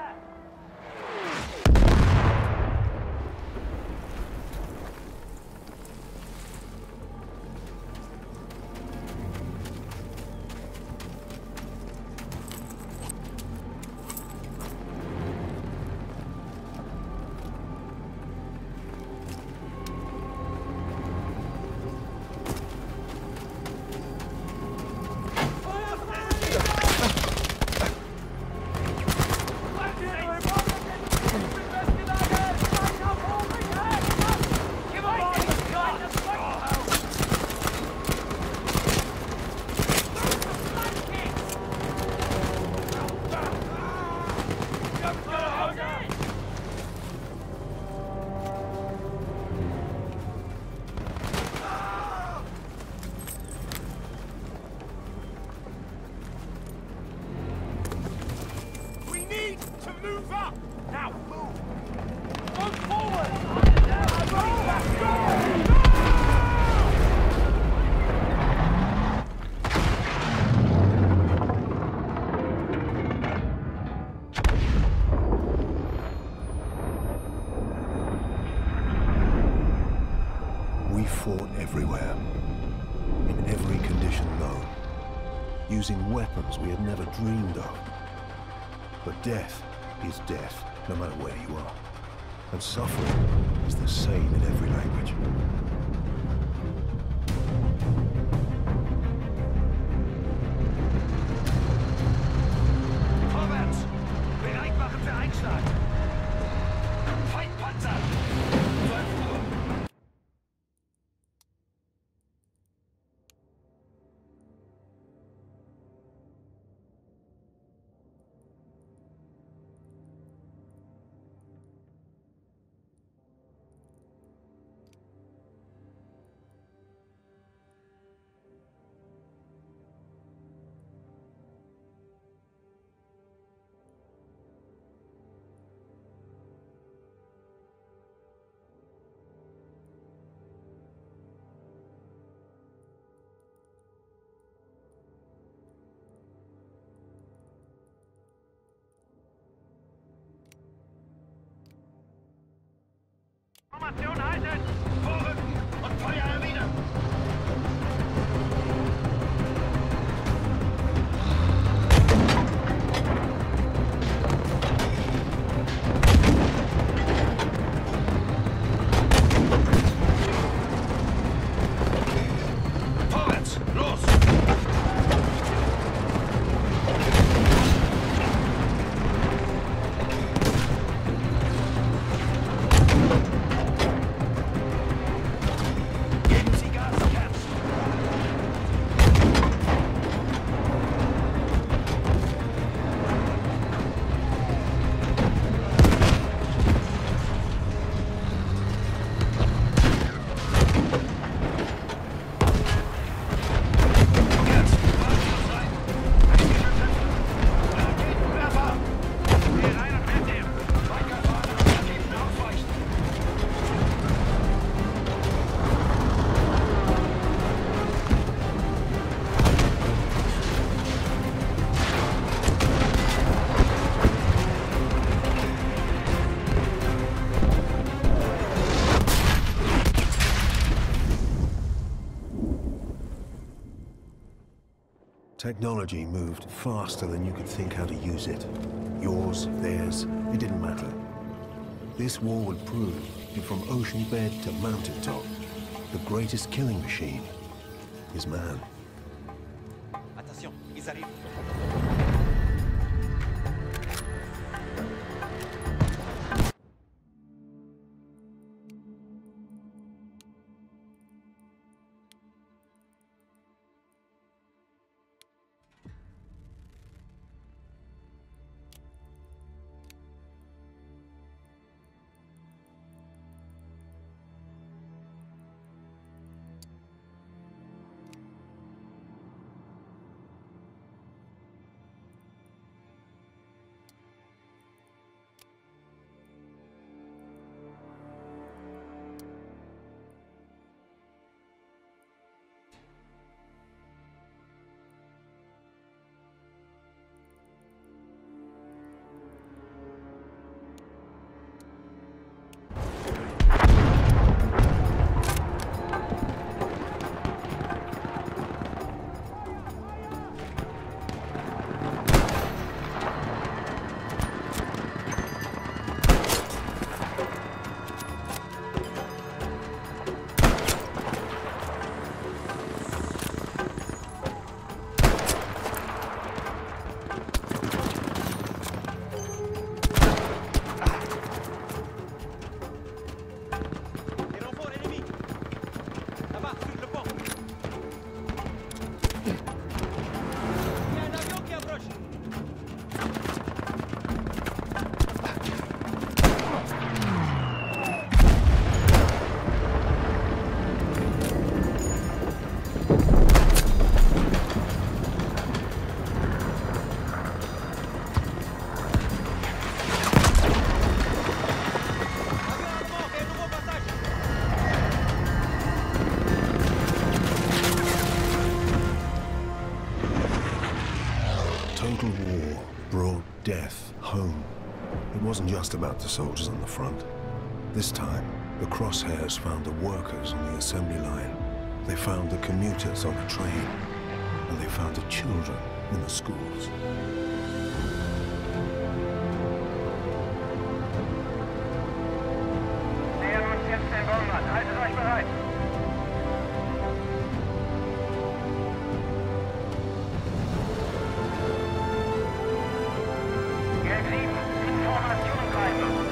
We fought everywhere, in every condition known, using weapons we had never dreamed of. But death is death, no matter where you are. And suffering is the same in every language. Vorwärts! Bereit machen für Einschlag! Feindpanzer! 12 Uhr! Formation halten! Vorrücken und Feuer erwidern! Vorwärts! Los! Technology moved faster than you could think how to use it. Yours, theirs, it didn't matter. This war would prove that from ocean bed to mountaintop, the greatest killing machine is man. Attention, ils arrivent. total war brought death home. It wasn't just about the soldiers on the front. This time, the crosshairs found the workers on the assembly line. They found the commuters on the train. And they found the children in the schools. Nähern uns jetzt den Bonbon. Haltet euch bereit. Gelb 7, Information greifen.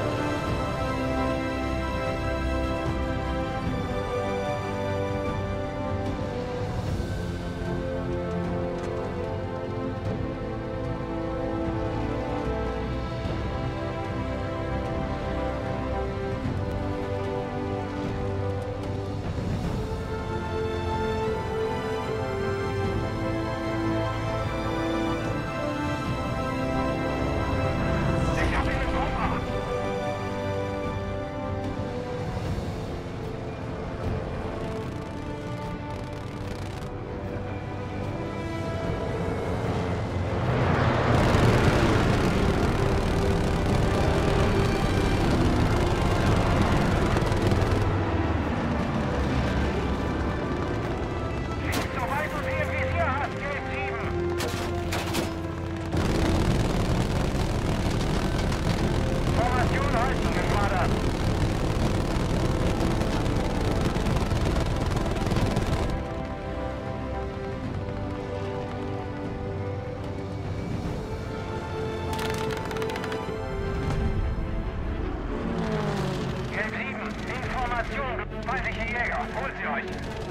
Feindliche Jäger, holt sie euch!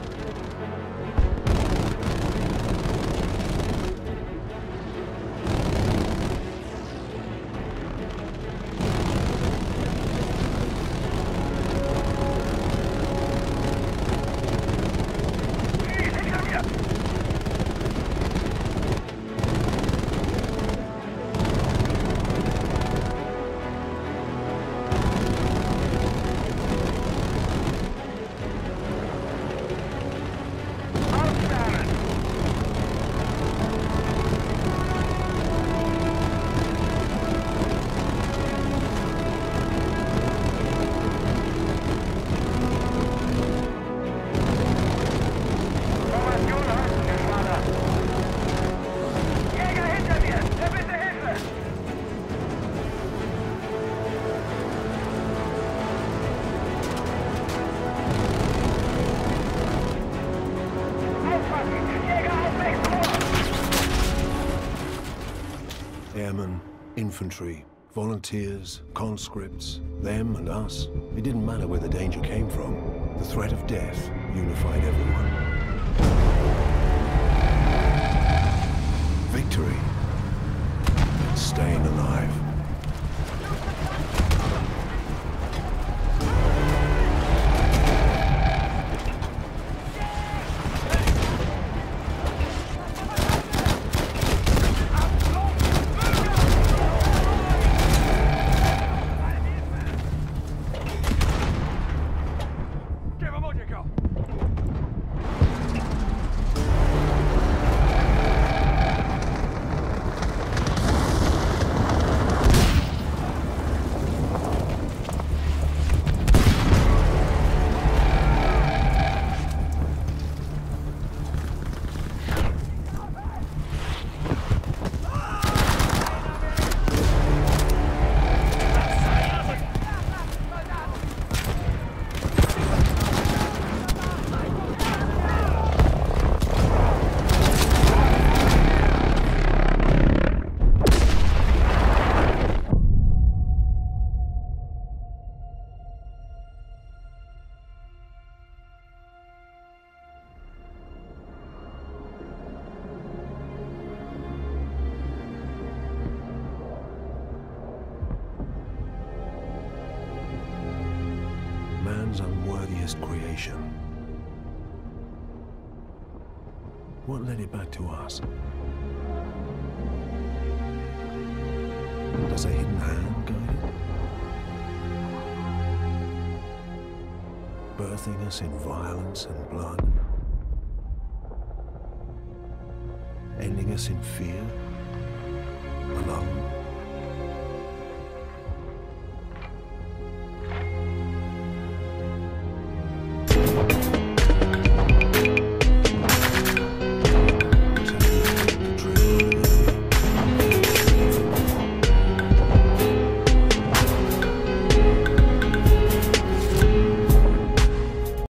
Airmen, infantry, volunteers, conscripts, them and us. It didn't matter where the danger came from. The threat of death unified everyone. Victory. Staying alive. Man's unworthiest creation. What led it back to us? Does a hidden hand guide it? Birthing us in violence and blood? Ending us in fear? alone.